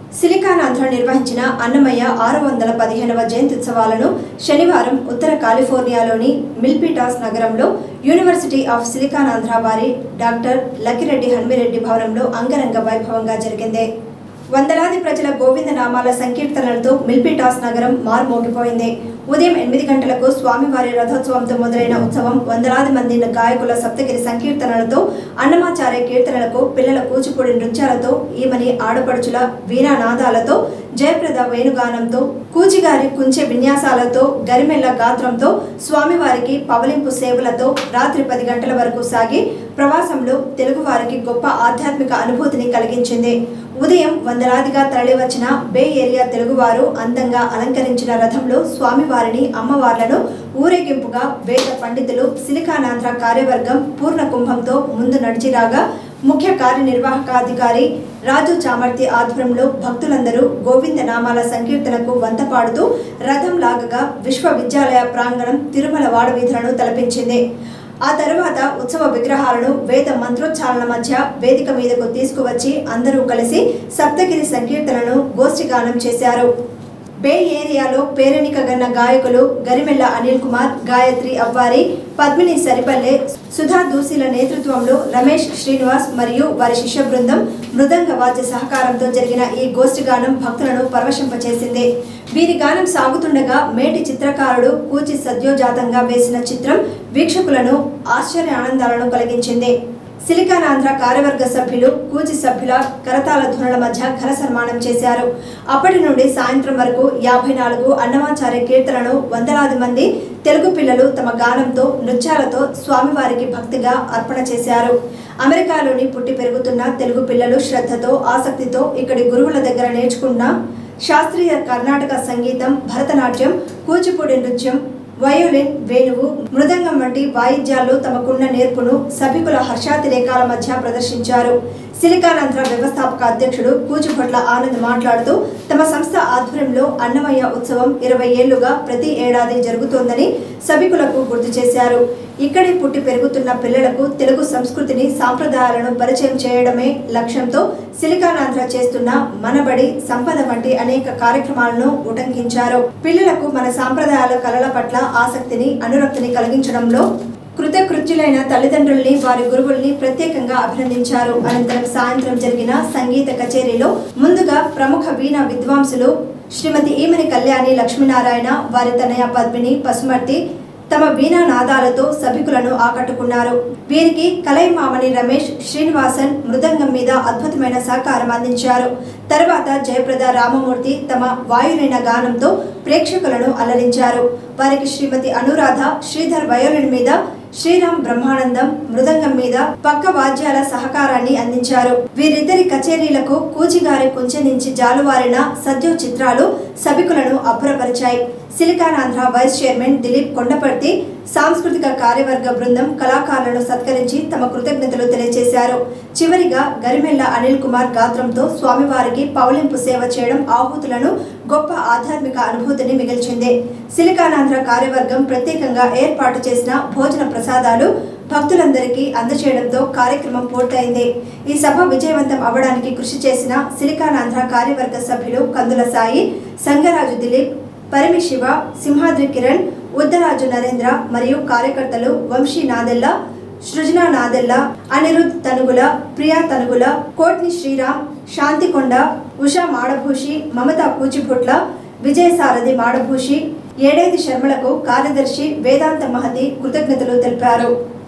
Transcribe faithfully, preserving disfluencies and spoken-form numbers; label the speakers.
Speaker 1: సిలికానాంధ్ర నిర్వహించిన అన్నమయ్య ఆరు వందల పదిహేనవ జయంత్యుత్సవాలను శనివారం ఉత్తర కాలిఫోర్నియాలోని మిల్పిటాస్ నగరంలో యూనివర్సిటీ ఆఫ్ సిలికానాంధ్ర వారి డాక్టర్ లక్కిరెడ్డి హన్మిరెడ్డి భవనంలో అంగరంగ వైభవంగా జరిగింది. వందలాది ప్రజల గోవింద నామాల సంకీర్తనలతో మిల్పిటాస్ నగరం మార్మోగిపోయింది. ఉదయం ఎనిమిది గంటలకు స్వామివారి రథోత్సవంతో మొదలైన ఉత్సవం వందలాది మంది గాయకుల సప్తగిరి సంకీర్తనలతో, అన్నమాచార్య కీర్తనలకు, పిల్లల కూచిపూడి నృత్యాలతో, ఈమని ఆడపడుచుల వీణానాదాలతో, జయప్రద వేణుగానంతో, కూచిగారి కుంచె విన్యాసాలతో, గరిమెల్ల గాత్రంతో, స్వామివారికి పవలింపు సేవలతో రాత్రి పది గంటల వరకు సాగి ప్రవాసంలో తెలుగువారికి గొప్ప ఆధ్యాత్మిక అనుభూతిని కలిగించింది. ఉదయం వందలాదిగా తరలివచ్చిన బే ఏరియా తెలుగువారు అందంగా అలంకరించిన రథంలో స్వామివారిని, అమ్మవార్లను ఊరేగింపుగా వేద పండితులు, సిలికానాంధ్ర కార్యవర్గం పూర్ణ కుంభంతో ముందు నడిచిరాగా ముఖ్య కార్యనిర్వాహకాధికారి రాజు చామర్తి ఆధ్వర్యంలో భక్తులందరూ గోవింద నామాల సంకీర్తనకు వంత పాడుతూ రథం లాగగా విశ్వవిద్యాలయ ప్రాంగణం తిరుమల వాడవీధులను తలపించింది. ఆ తరువాత ఉత్సవ విగ్రహాలను వేద మంత్రోచ్చారణ మధ్య వేదిక మీదకు తీసుకువచ్చి అందరూ కలిసి సప్తగిరి సంకీర్తనను గోష్ఠిగానం చేశారు. బే ఏరియాలో పేరెనికగన్న గాయకులు గరిమెల్ల అనిల్ కుమార్, గాయత్రి అవ్వారి, పద్మిని సరిపల్లె, సుధా దూసిల నేతృత్వంలో రమేష్ శ్రీనివాస్ మరియు వారి శిష్య బృందం మృదంగ వాద్య సహకారంతో జరిగిన ఈ గోష్ఠిగానం భక్తులను పరవశింపచేసింది. వీరి గానం సాగుతుండగా మేటి చిత్రకారుడు కూచి సద్యోజాతంగా వేసిన చిత్రం వీక్షకులను ఆశ్చర్య ఆనందాలను కలిగించింది. సిలికానాంధ్ర కార్యవర్గ సభ్యులు, కూచి సభ్యుల కరతాళ ధ్వనుల మధ్య ఘన సన్మానం చేశారు. అప్పటి నుండి సాయంత్రం వరకు యాభై నాలుగు అన్నమాచార్య కీర్తనను వందలాది మంది తెలుగు పిల్లలు తమ గానంతో, నృత్యాలతో స్వామివారికి భక్తిగా అర్పణ చేశారు. అమెరికాలోని పుట్టి పెరుగుతున్న తెలుగు పిల్లలు శ్రద్ధతో, ఆసక్తితో ఇక్కడి గురువుల దగ్గర నేర్చుకున్న శాస్త్రీయ కర్ణాటక సంగీతం, భరతనాట్యం, కూచిపూడి నృత్యం, వయోలిన్, వేణువు, మృదంగం వంటి వాయిద్యాల్లో తమకున్న నేర్పును సభికుల హర్షాతిరేకాల మధ్య ప్రదర్శించారు. సిలికానాంధ్ర వ్యవస్థాపక అధ్యక్షుడు కూచిభొట్ల ఆనంద్ మాట్లాడుతూ తమ సంస్థ ఆధ్వర్యంలో అన్నమయ్య ఉత్సవం ఇరవై ఏళ్లుగా ప్రతి ఏడాది జరుగుతోందని సభికులకు గుర్తు చేశారు. ఇక్కడే పుట్టి పెరుగుతున్న పిల్లలకు తెలుగు సంస్కృతిని, సాంప్రదాయాలను పరిచయం చేయడమే లక్ష్యంతో సిలికానాంధ్ర చేస్తున్న మనబడి, సంపద వంటి అనేక కార్యక్రమాలను ఉటంకించారు. పిల్లలకు మన సాంప్రదాయాల కళల పట్ల ఆసక్తిని, అనురక్తిని కలిగించడంలో కృతకృత్యులైన తల్లిదండ్రుల్ని, వారి గురువుల్ని ప్రత్యేకంగా అభినందించారు. అనంతరం సాయంత్రం జరిగిన సంగీత కచేరీలో ముందుగా ప్రముఖ వీణా విద్వాంసులు శ్రీమతి ఈమని కళ్యాణి లక్ష్మీనారాయణ, వారి తనయ పద్మిని పసుమర్తి తమ వీణా నాదాలతో సభికులను ఆకట్టుకున్నారు. వీరికి కలైమామణి రమేష్ శ్రీనివాసన్ మృదంగం మీద అద్భుతమైన సహకారం అందించారు. తర్వాత జయప్రద రామమూర్తి తమ వాయులైన గానంతో ప్రేక్షకులను అలరించారు. వారికి శ్రీమతి అనురాధ శ్రీధర్ వయోలిన్ మీద, శ్రీరామ్ బ్రహ్మానందం మృదంగం మీద పక్క వాద్యాల సహకారాన్ని అందించారు. వీరిద్దరి కచేరీలకు కూచిగారి కుంచె నుంచి జాలువారిన సద్యో చిత్రాలు సభికులను అబ్బురపరిచాయి. సిలికానాంధ్ర వైస్ చైర్మన్ దిలీప్ కొండపర్తి, సాంస్కృతిక కార్యవర్గ బృందం కళాకారులను సత్కరించి తమ కృతజ్ఞతలు తెలియజేశారు. చివరిగా గరిమెల్ల అనిల్ కుమార్ గాత్రంతో స్వామివారికి పౌలింపు సేవ చేయడం ఆహుతులను గొప్ప ఆధ్యాత్మిక అనుభూతిని మిగిల్చింది. సిలికానాంధ్ర కార్యవర్గం ప్రత్యేకంగా ఏర్పాటు చేసిన భోజన ప్రసాదాలు భక్తులందరికీ అందచేయడంతో కార్యక్రమం పూర్తయింది. ఈ సభ విజయవంతం అవ్వడానికి కృషి చేసిన సిలికానాంధ్ర కార్యవర్గ సభ్యులు కందుల సాయి, సంగరాజు దిలీప్, పరిమి శివ, సింహాద్రి కిరణ్, ఉద్దరాజు నరేంద్ర మరియు కార్యకర్తలు వంశీ నాదెల్ల, సృజన నాదెల్ల, అనిరుద్ తనుగుల, ప్రియా తనుగుల, కోట్ని శ్రీరామ్, శాంతికొండ, ఉషా మాడభూషి, మమతా కూచిభొట్ల, విజయసారథి మాడభూషి, ఏడేది శర్మలకు కార్యదర్శి వేదాంత మహతి కృతజ్ఞతలు తెలిపారు.